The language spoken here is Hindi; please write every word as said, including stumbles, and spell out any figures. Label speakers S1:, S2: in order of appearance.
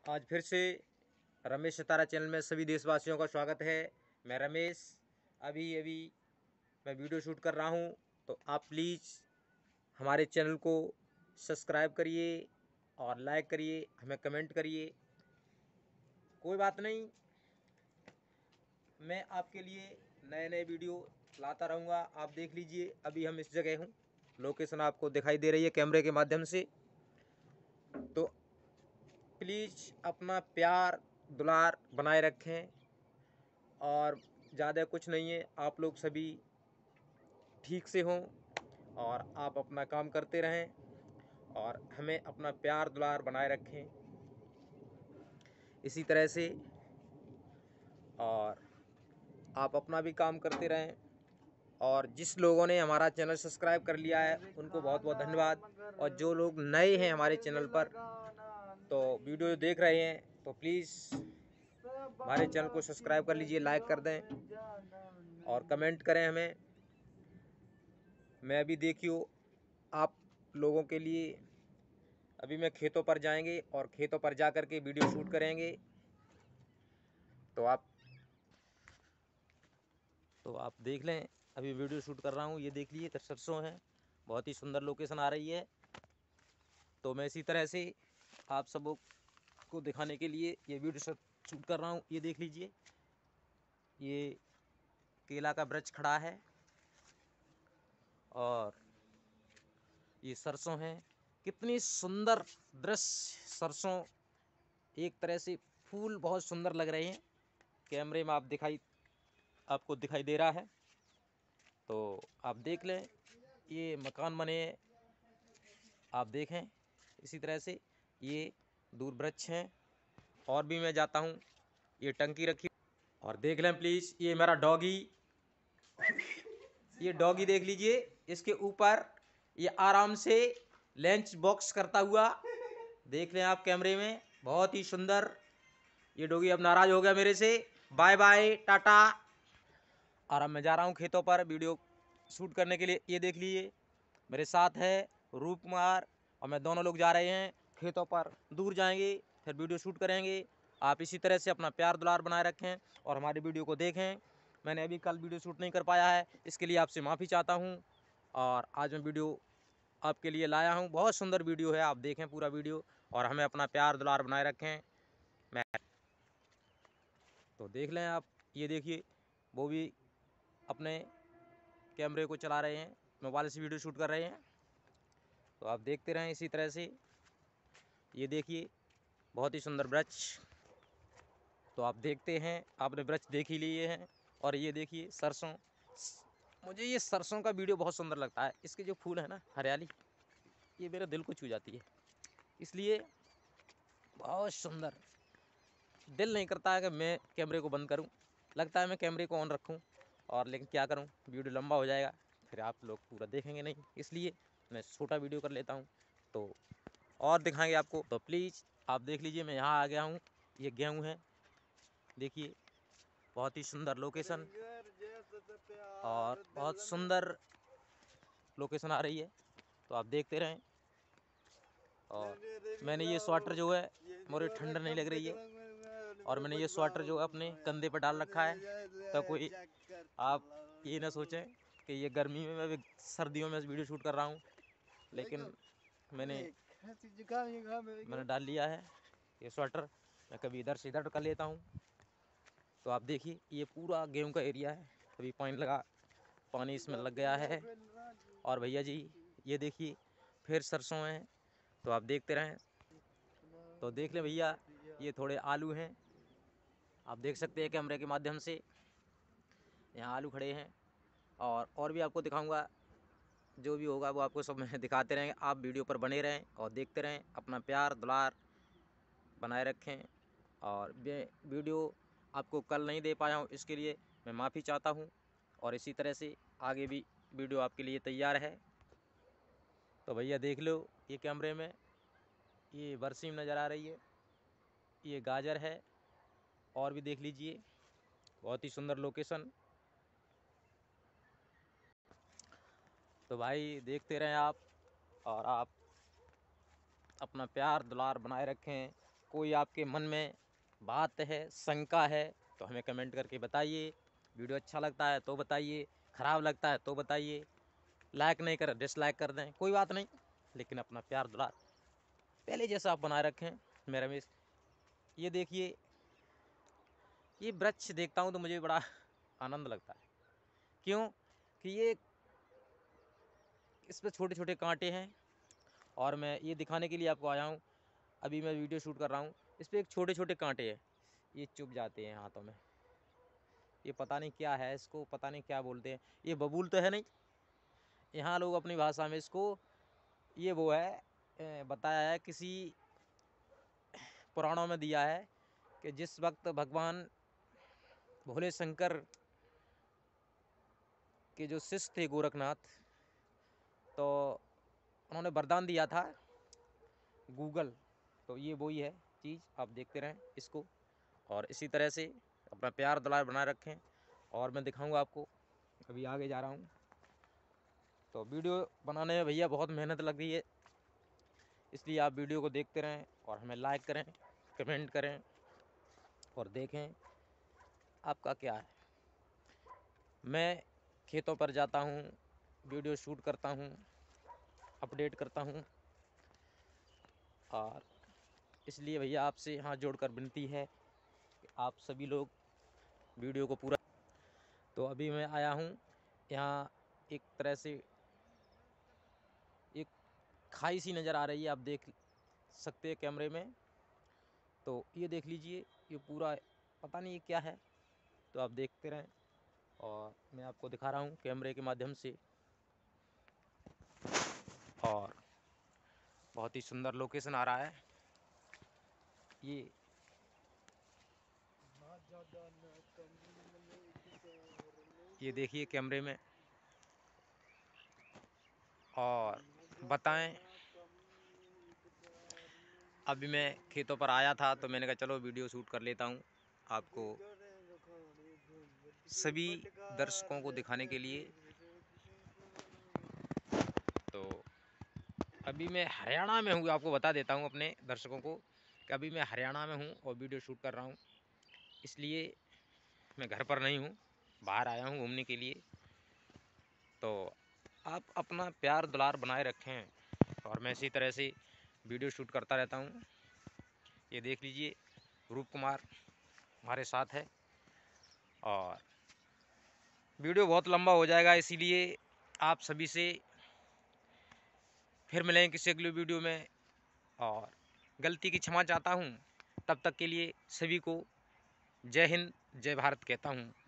S1: आज फिर से रमेश सितारा चैनल में सभी देशवासियों का स्वागत है। मैं रमेश, अभी अभी मैं वीडियो शूट कर रहा हूं, तो आप प्लीज़ हमारे चैनल को सब्सक्राइब करिए और लाइक करिए, हमें कमेंट करिए। कोई बात नहीं, मैं आपके लिए नए नए वीडियो लाता रहूँगा। आप देख लीजिए, अभी हम इस जगह हूँ, लोकेशन आपको दिखाई दे रही है कैमरे के माध्यम से। तो प्लीज़ अपना प्यार दुलार बनाए रखें और ज़्यादा कुछ नहीं है, आप लोग सभी ठीक से हों और आप अपना काम करते रहें और हमें अपना प्यार दुलार बनाए रखें इसी तरह से। और आप अपना भी काम करते रहें। और जिस लोगों ने हमारा चैनल सब्सक्राइब कर लिया है उनको बहुत बहुत धन्यवाद। और जो लोग नए हैं हमारे चैनल पर, तो वीडियो देख रहे हैं, तो प्लीज़ हमारे चैनल को सब्सक्राइब कर लीजिए, लाइक कर दें और कमेंट करें हमें। मैं अभी देखियो आप लोगों के लिए, अभी मैं खेतों पर जाएंगे और खेतों पर जा कर के वीडियो शूट करेंगे। तो आप तो आप देख लें, अभी वीडियो शूट कर रहा हूँ, ये देख लीजिए सरसों है, बहुत ही सुंदर लोकेशन आ रही है। तो मैं इसी तरह से आप सबों को दिखाने के लिए ये वीडियो शूट कर रहा हूँ। ये देख लीजिए, ये केला का वृक्ष खड़ा है और ये सरसों है। कितनी सुंदर दृश्य, सरसों एक तरह से फूल बहुत सुंदर लग रहे हैं। कैमरे में आप दिखाई आपको दिखाई दे रहा है, तो आप देख लें। ये मकान बने, आप देखें इसी तरह से, ये दूर वृक्ष हैं। और भी मैं जाता हूँ, ये टंकी रखी और देख लें प्लीज़। ये मेरा डॉगी, ये डॉगी देख लीजिए, इसके ऊपर ये आराम से लंच बॉक्स करता हुआ देख लें आप कैमरे में, बहुत ही सुंदर। ये डॉगी अब नाराज़ हो गया मेरे से, बाय बाय टाटा। और अब मैं जा रहा हूँ खेतों पर वीडियो शूट करने के लिए। ये देख लीजिए, मेरे साथ है रूप कुमार और मैं, दोनों लोग जा रहे हैं खेतों पर, दूर जाएंगे फिर वीडियो शूट करेंगे। आप इसी तरह से अपना प्यार दुलार बनाए रखें और हमारी वीडियो को देखें। मैंने अभी कल वीडियो शूट नहीं कर पाया है, इसके लिए आपसे माफ़ी चाहता हूँ। और आज मैं वीडियो आपके लिए लाया हूँ, बहुत सुंदर वीडियो है, आप देखें पूरा वीडियो और हमें अपना प्यार दुलार बनाए रखें। मैं तो देख लें आप, ये देखिए वो भी अपने कैमरे को चला रहे हैं, मोबाइल से वीडियो शूट कर रहे हैं। तो आप देखते रहें इसी तरह से। ये देखिए बहुत ही सुंदर वृक्ष, तो आप देखते हैं, आपने वृक्ष देख ही लिए हैं। और ये देखिए सरसों, मुझे ये सरसों का वीडियो बहुत सुंदर लगता है। इसके जो फूल है ना, हरियाली, ये मेरे दिल को छू जाती है, इसलिए बहुत सुंदर। दिल नहीं करता है कि मैं कैमरे को बंद करूं, लगता है मैं कैमरे को ऑन रखूं, और लेकिन क्या करूं, वीडियो लंबा हो जाएगा, फिर आप लोग पूरा देखेंगे नहीं, इसलिए मैं छोटा वीडियो कर लेता हूं। तो और दिखाएंगे आपको, तो प्लीज़ आप देख लीजिए। मैं यहाँ आ गया हूँ, ये गेहूँ है, देखिए बहुत ही सुंदर लोकेशन और बहुत सुंदर लोकेशन आ रही है, तो आप देखते रहें। और मैंने ये स्वेटर जो है, मुझे ठंड नहीं लग रही है, और मैंने ये स्वेटर जो अपने कंधे पर डाल रखा है, तो कोई आप ये ना सोचें कि ये गर्मी में, मैं भी सर्दियों में वीडियो शूट कर रहा हूँ, लेकिन मैंने मैंने डाल लिया है ये स्वेटर। मैं कभी इधर से इधर कर लेता हूँ। तो आप देखिए, ये पूरा गेहूं का एरिया है, अभी पानी लगा, पानी इसमें लग गया है। और भैया जी ये देखिए फिर सरसों हैं, तो आप देखते रहें। तो देख लें भैया, ये थोड़े आलू हैं, आप देख सकते हैं कैमरे के माध्यम से, यहाँ आलू खड़े हैं। और और भी आपको दिखाऊंगा, जो भी होगा वो आपको सब मैं दिखाते रहेंगे। आप वीडियो पर बने रहें और देखते रहें, अपना प्यार दुलार बनाए रखें। और मैं वीडियो आपको कल नहीं दे पाया हूँ, इसके लिए मैं माफ़ी चाहता हूँ। और इसी तरह से आगे भी वीडियो आपके लिए तैयार है। तो भैया देख लो, ये कैमरे में ये बरसीम नज़र आ रही है, ये गाजर है, और भी देख लीजिए बहुत ही सुंदर लोकेशन। तो भाई देखते रहें आप, और आप अपना प्यार दुलार बनाए रखें कोई आपके मन में बात है, शंका है तो हमें कमेंट करके बताइए। वीडियो अच्छा लगता है तो बताइए, ख़राब लगता है तो बताइए। लाइक नहीं कर डिसलाइक कर दें, कोई बात नहीं, लेकिन अपना प्यार दुलार पहले जैसा आप बनाए रखें। मैं रमेश, ये देखिए, ये वृक्ष देखता हूँ तो मुझे बड़ा आनंद लगता है। क्यों कि ये इस पर छोटे छोटे कांटे हैं, और मैं ये दिखाने के लिए आपको आया हूँ। अभी मैं वीडियो शूट कर रहा हूँ, इस पर एक छोटे छोटे कांटे हैं, ये चुभ जाते हैं हाथों में। ये पता नहीं क्या है, इसको पता नहीं क्या बोलते हैं। ये बबूल तो है नहीं, यहाँ लोग अपनी भाषा में इसको, ये वो है, बताया है किसी पुराणों में दिया है कि जिस वक्त भगवान भोले शंकर के जो शिष्य थे गोरखनाथ, तो उन्होंने वरदान दिया था गूगल। तो ये वही है चीज़, आप देखते रहें इसको, और इसी तरह से अपना प्यार दुलार बनाए रखें। और मैं दिखाऊंगा आपको, अभी आगे जा रहा हूँ। तो वीडियो बनाने में भैया बहुत मेहनत लग रही है, इसलिए आप वीडियो को देखते रहें और हमें लाइक करें, कमेंट करें और देखें आपका क्या है। मैं खेतों पर जाता हूँ, वीडियो शूट करता हूँ, अपडेट करता हूँ, और इसलिए भैया आपसे हाथ जोड़कर विनती है कि आप सभी लोग वीडियो को पूरा। तो अभी मैं आया हूँ यहाँ, एक तरह से एक खाई सी नज़र आ रही है, आप देख सकते हैं कैमरे में। तो ये देख लीजिए, ये पूरा पता नहीं ये क्या है, तो आप देखते रहें और मैं आपको दिखा रहा हूँ कैमरे के माध्यम से। और बहुत ही सुंदर लोकेशन आ रहा है ये। ये देखिए कैमरे में, और बताएं। अभी मैं खेतों पर आया था तो मैंने कहा चलो वीडियो शूट कर लेता हूँ आपको सभी दर्शकों को दिखाने के लिए। तो अभी मैं हरियाणा में हूँ, आपको बता देता हूँ अपने दर्शकों को कि अभी मैं हरियाणा में हूँ और वीडियो शूट कर रहा हूँ, इसलिए मैं घर पर नहीं हूँ, बाहर आया हूँ घूमने के लिए। तो आप अपना प्यार दुलार बनाए रखें और मैं इसी तरह से वीडियो शूट करता रहता हूँ। ये देख लीजिए, रूप कुमार हमारे साथ है, और वीडियो बहुत लंबा हो जाएगा, इसीलिए आप सभी से फिर मिलेंगे किसी अगली वीडियो में। और गलती की क्षमा चाहता हूँ, तब तक के लिए सभी को जय हिंद जय भारत कहता हूँ।